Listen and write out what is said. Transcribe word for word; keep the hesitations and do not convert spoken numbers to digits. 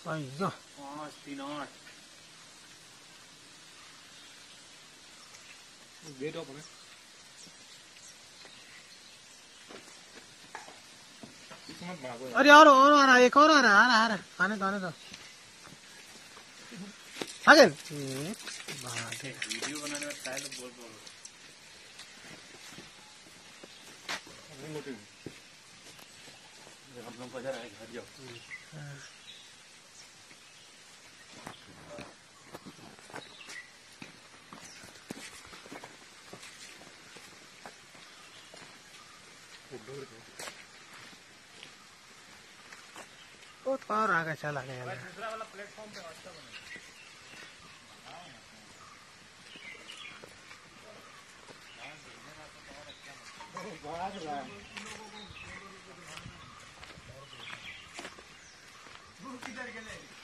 अय्यो पाँच तीन आठ वेट ऑफ है। अरे और और आ रहा, एक और आ रहा, आ रहा, आ रहा, आने दो, आने दो। आगे वीडियो बनाने में स्टाइल बोल बोल हम लोग बाजार आए घर जाओ। बहुत पार आगे चला गया। दूसरा वाला प्लेटफॉर्म पे अच्छा बने।